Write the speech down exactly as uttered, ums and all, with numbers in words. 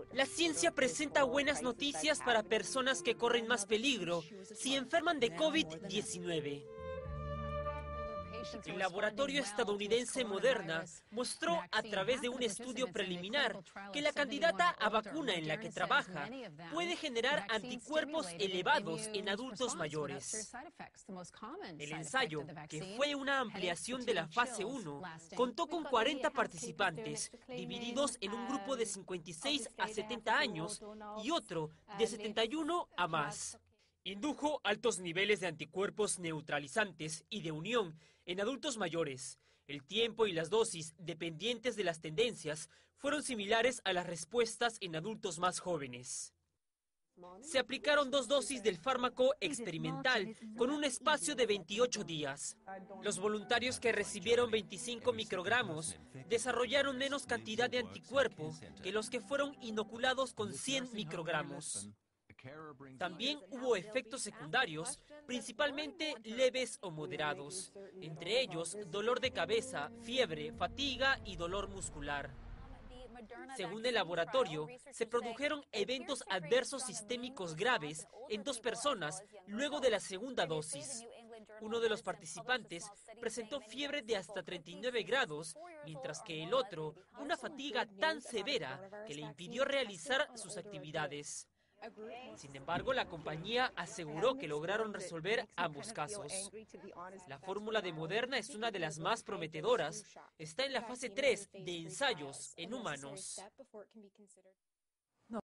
La ciencia presenta buenas noticias para personas que corren más peligro si enferman de COVID diecinueve. El laboratorio estadounidense Moderna mostró a través de un estudio preliminar que la candidata a vacuna en la que trabaja puede generar anticuerpos elevados en adultos mayores. El ensayo, que fue una ampliación de la fase uno, contó con cuarenta participantes, divididos en un grupo de cincuenta y seis a setenta años y otro de setenta y uno a más. Indujo altos niveles de anticuerpos neutralizantes y de unión en adultos mayores. El tiempo y las dosis, dependientes de las tendencias, fueron similares a las respuestas en adultos más jóvenes. Se aplicaron dos dosis del fármaco experimental con un espacio de veintiocho días. Los voluntarios que recibieron veinticinco microgramos desarrollaron menos cantidad de anticuerpo que los que fueron inoculados con cien microgramos. También hubo efectos secundarios, principalmente leves o moderados, entre ellos dolor de cabeza, fiebre, fatiga y dolor muscular. Según el laboratorio, se produjeron eventos adversos sistémicos graves en dos personas luego de la segunda dosis. Uno de los participantes presentó fiebre de hasta treinta y nueve grados, mientras que el otro una fatiga tan severa que le impidió realizar sus actividades. Sin embargo, la compañía aseguró que lograron resolver ambos casos. La fórmula de Moderna es una de las más prometedoras. Está en la fase tres de ensayos en humanos.